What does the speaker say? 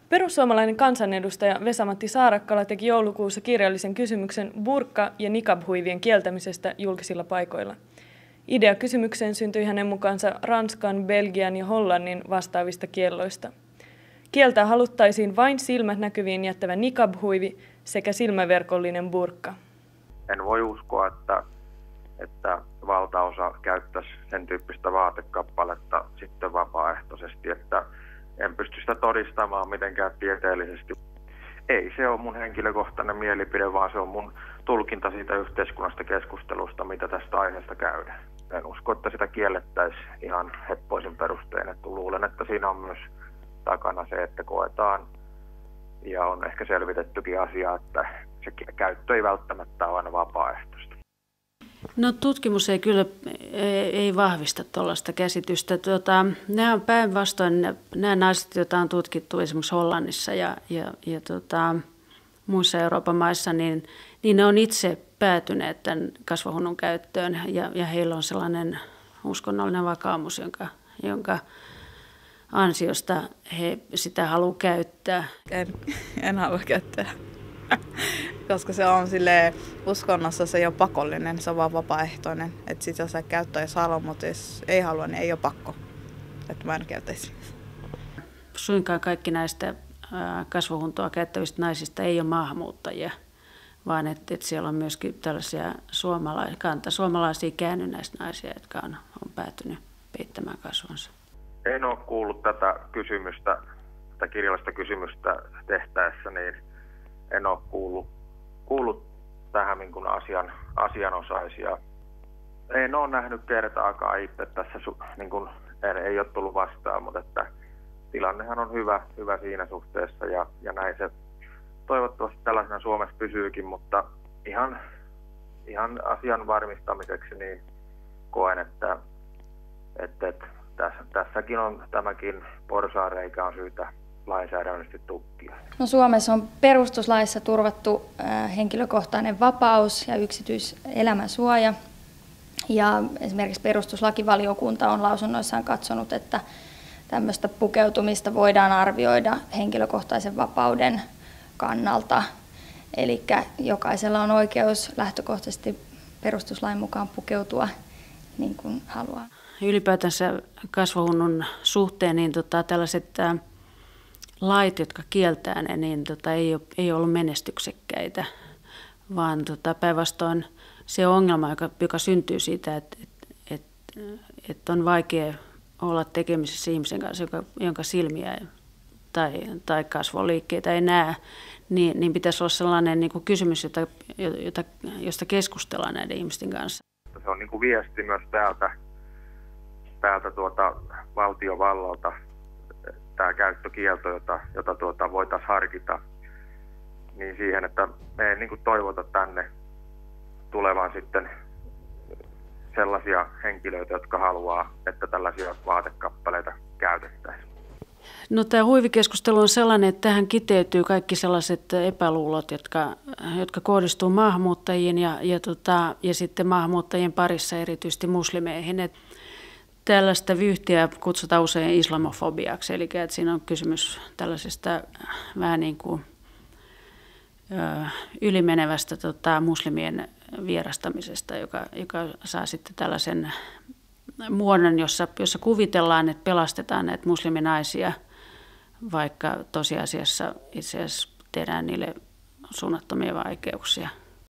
Perussuomalainen kansanedustaja Vesa-Matti Saarakkala teki joulukuussa kirjallisen kysymyksen burka- ja niqab-huivien kieltämisestä julkisilla paikoilla. Idea kysymykseen syntyi hänen mukaansa Ranskan, Belgian ja Hollannin vastaavista kielloista. Kieltää haluttaisiin vain silmät näkyviin jättävä niqab-huivi sekä silmäverkollinen burka. En voi uskoa, että valtaosa käyttäisi sen tyyppistä vaatekappaletta sitten vapaaehtoisesti, että en pysty sitä todistamaan mitenkään tieteellisesti. Ei se ole mun henkilökohtainen mielipide, vaan se on mun tulkinta siitä yhteiskunnasta keskustelusta, mitä tästä aiheesta käydään. En usko, että sitä kiellettäisiin ihan heppoisin perustein. Että luulen, että siinä on myös takana se, että koetaan ja on ehkä selvitettykin asia, että se käyttö ei välttämättä ole aina vapaaehtoista. No tutkimus ei kyllä ei vahvista tuollaista käsitystä. Nämä on päinvastoin, nämä naiset, joita on tutkittu esimerkiksi Hollannissa ja muissa Euroopan maissa, niin ne on itse päätyneet tämän kasvohunnun käyttöön ja heillä on sellainen uskonnollinen vakaumus, jonka ansiosta he sitä haluaa käyttää. En halua käyttää, koska se on silleen, uskonnossa se ei ole pakollinen, se on vaan vapaaehtoinen. Että sitä saa käyttää jos haluaa, mutta jos ei halua, niin ei ole pakko, että mä en käyttäisi. Suinkaan kaikki näistä kasvohuntoa käyttävistä naisista ei ole maahanmuuttajia, vaan että siellä on myöskin tällaisia suomalaisia käännynnäisnaisia, jotka on päätynyt peittämään kasvonsa. En ole kuullut tätä kirjallista kysymystä tehtäessä, niin en ole kuullut tähän niin kuin asianosaisia. En ole nähnyt kertaakaan itse tässä, niin kuin, ei ole tullut vastaan, mutta että tilannehan on hyvä siinä suhteessa ja näin se toivottavasti tällaisena Suomessa pysyykin, mutta ihan asian varmistamiseksi niin koen, että tässäkin on tämäkin porsaanreikä on syytä lainsäädännöllisesti tukkia. No Suomessa on perustuslaissa turvattu henkilökohtainen vapaus ja yksityiselämän suoja. Ja esimerkiksi perustuslakivaliokunta on lausunnoissaan katsonut, että tämmöistä pukeutumista voidaan arvioida henkilökohtaisen vapauden kannalta. Eli jokaisella on oikeus lähtökohtaisesti perustuslain mukaan pukeutua niin kuin haluaa. Ylipäätänsä kasvohunnun suhteen niin tällaiset lait, jotka kieltää ne, niin ei ollut menestyksekkäitä, vaan päinvastoin se ongelma, joka syntyy siitä, että on vaikea olla tekemisissä ihmisen kanssa, jonka silmiä tai kasvoliikkeitä ei näe, niin pitäisi olla sellainen niin kuin kysymys, josta keskustellaan näiden ihmisten kanssa. Se on niin kuin viesti myös täältä valtiovallalta, tämä käyttökielto, jota voitaisiin harkita, niin siihen, että me ei niin kuin toivota tänne tulevan sitten sellaisia henkilöitä, jotka haluaa, että tällaisia vaatekappaleita käytettäisiin. No, tämä huivikeskustelu on sellainen, että tähän kiteytyy kaikki sellaiset epäluulot, jotka kohdistuu maahanmuuttajiin ja sitten maahanmuuttajien parissa erityisesti muslimeihin. Tällaista vyyhtiä kutsutaan usein islamofobiaksi, eli että siinä on kysymys tällaisesta vähän niin kuin ylimenevästä muslimien vierastamisesta, joka saa sitten tällaisen muodon, jossa kuvitellaan, että pelastetaan näitä musliminaisia, vaikka tosiasiassa itse asiassa tehdään niille suunnattomia vaikeuksia.